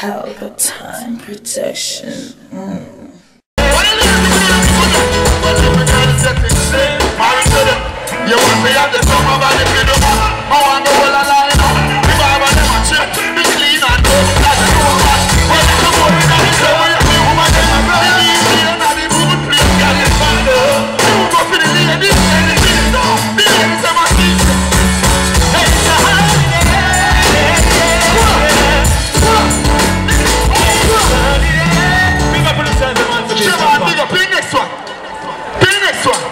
Palpatine protection. You want me at the top of the middle? I want the whole line up. If I want them to chip, be clean and go. That's the whole one. When you come over in the show, you see who my name is. You need me and not the good place. Got it fine. You go for the ladies and the ladies. The ladies are my kids. Hey, big up for the sense of man to be. Shabba, big up. Play next one. Play next one.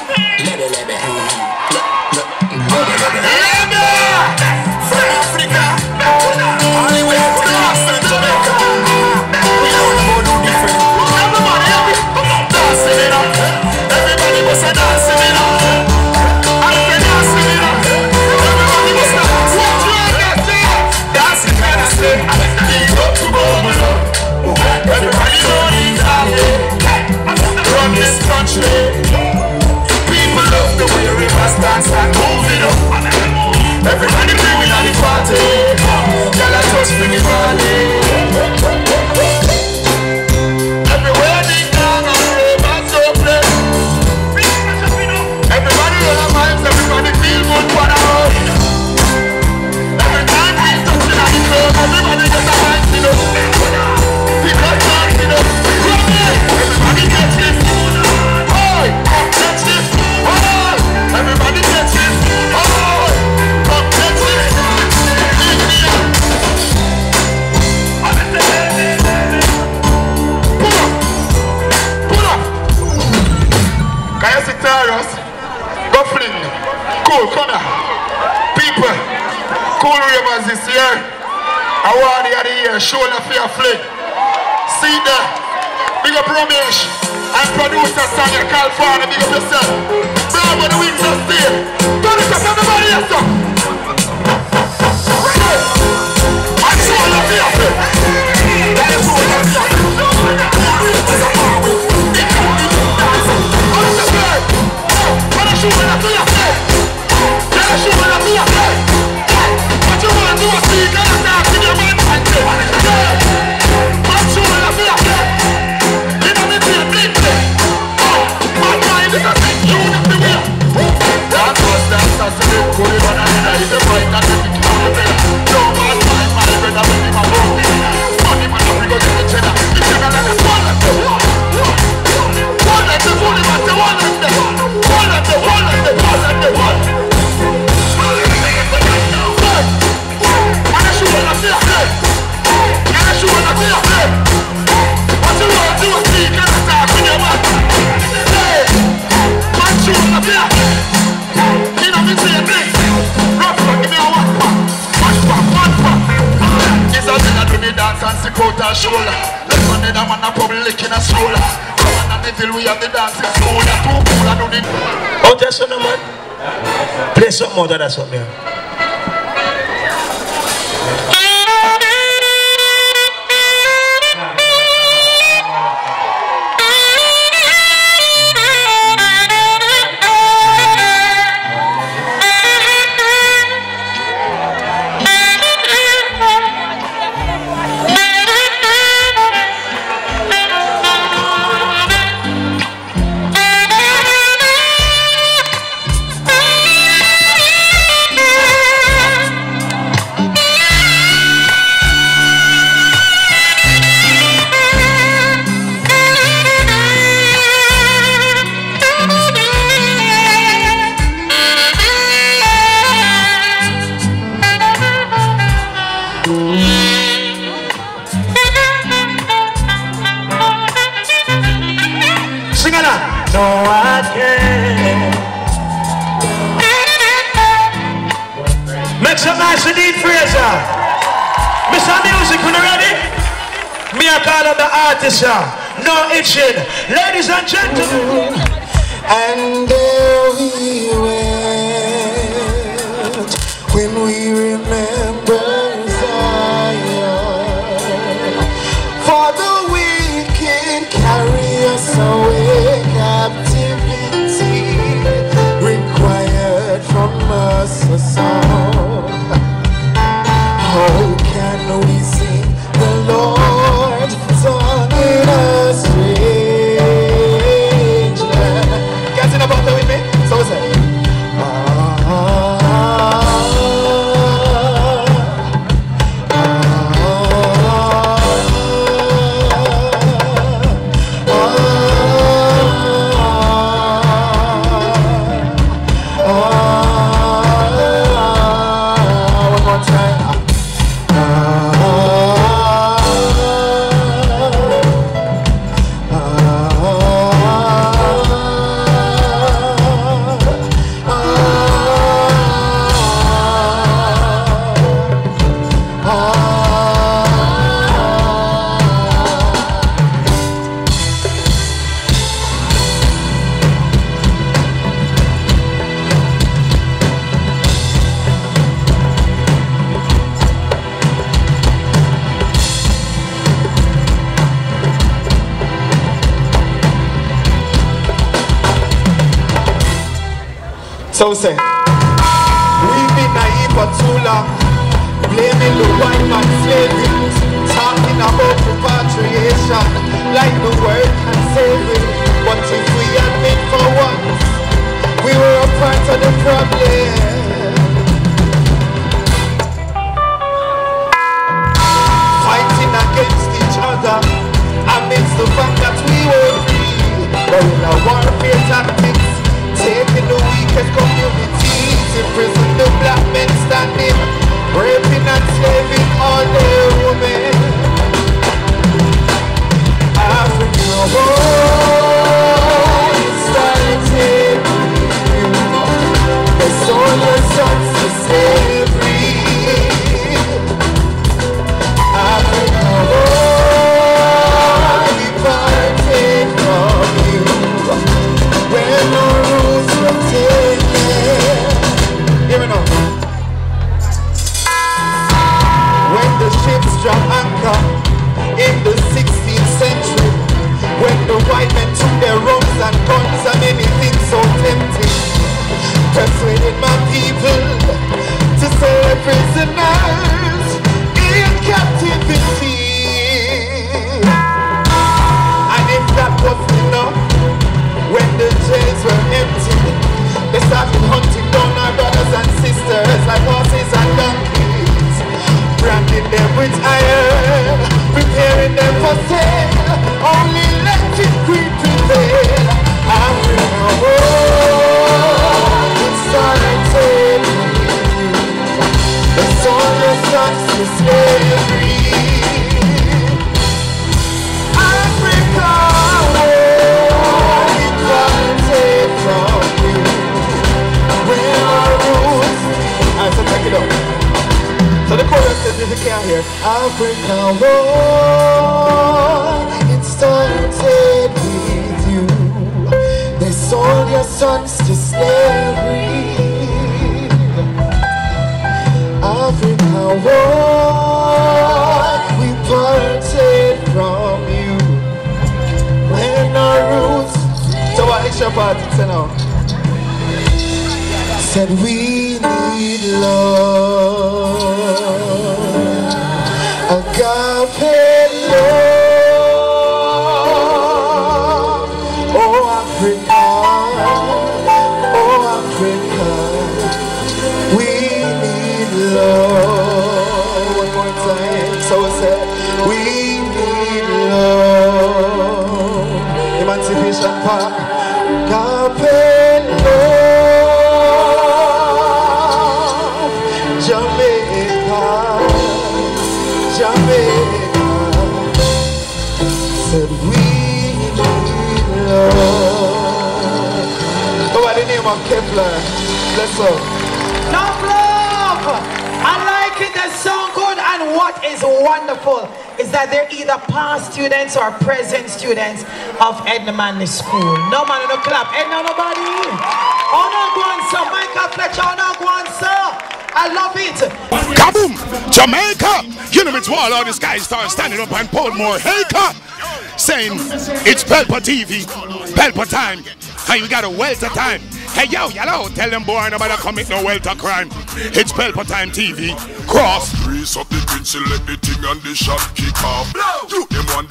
Everybody bring me on the party. Girl, I just bring it on. Everywhere they down on the river, so play. Everybody on our minds, everybody feel good for the road. Every time we touch it on the club, everybody get a mind, you know. People talk, you know. Everybody gets this. Oi, catch this. Oi, everybody gets this. Oi. Go fling. Cool, come here. People, Cool Ravers this year. Award of the year, shoulder for your fling. See there. Big up Ramesh and producer Sonia California. Big up yourself. Bravo, the wings are still. Turn it up, everybody else up. And shoulder for your fling. That is shoulder for your fling. Shoot it up to your face. Yeah, shoot it up to your face. What you want to do is see, get us out in your mind and say, yeah. But shoot it up to your face. You know me feel big thing. Oh, my mind is a big tune of the wheel. That was that's a little good one and I hit the fight and the big tune of the wheel. No man, my brother, with him a bone. Money man, we go to the cheddar. The cheddar like a swan like the wall. One like the fool, man, the one like the wall. One like the wall like the wall like the wall. And I shoot one up to your head. And I shoot one up to your head. What you want to do is see, can I talk in your mouth? Hey, man, shoot one up to your head. You know me say this. Rough one, give me a one pop. One pop, one pop. It's a thing that do me dance and sick out her shoulder. Left one in a man a public in a stroller. Until we have the dancing school, you're too cool and do the... Oh, that's what, man. Play something more than that's what, man. No, I can't. Make some nice and neat Fraser. Mr. Music, when you ready? Me I call him the artist, no itching. Ladies and gentlemen. And there we went when we remember Zion. For the wicked carry us away, captivity required from us a song. How can we sing the Lord? So say, we've been naive for too long, blaming the white man slavery, talking about repatriation, like the word can save it. But if we admit for once, we were a part of the problem. Fighting against each other, amidst the fact that we were free. But in our warfare tactics, taking the weakest communities, imprison the black men standing, raping and slaving all their women. Africa, oh, it started you. They sold your sons to slavery. Africa, oh, we parted from you. When no rules were taken. Hear me now. When the ships drop anchor in the 16th century, when the white men took their ropes and guns and anything so tempting, persuaded my people to sell their prisoners in captivity. And if that wasn't enough, when the jails were empty, they started hunting down our brothers and sisters like horses and donkeys, branding them with iron, preparing them for sale, only letting greed prevail. Africa, oh, it started you. They sold your sons to slavery. Africa, oh, we parted from you. Where are roots? Alright, so take it up. So the chorus says if you can't hear, Africa, oh, it started with you. They sold your sons to slavery. Africa, oh, we parted from you. When our roots. So what extra part it's now? Said we need love, agape love. Oh Africa, we need love. One more time. So we said we need love. Emancipation Park, agape love. Jamaica, said we need love. Go by the name of Kepler. Let's go. Enough love! I like it, that sound good, and what is wonderful is that they're either past students or present students of Edna Manley School. No man, no clap. Edna, nobody. Oh no, go on, sir. Michael Fletcher, oh no, go on, sir. I love it. Kaboom! Jamaica! You know it's wall, all these guys start standing up and pull more Haker, saying it's Pelpa TV, Pelpa time, and you got a welter time. Hey yo, yellow, tell them boy nobody commit no welter crime. It's Pelpa Time TV. Cross. Grease up the pencil, let the thing and the shot kick off. You them one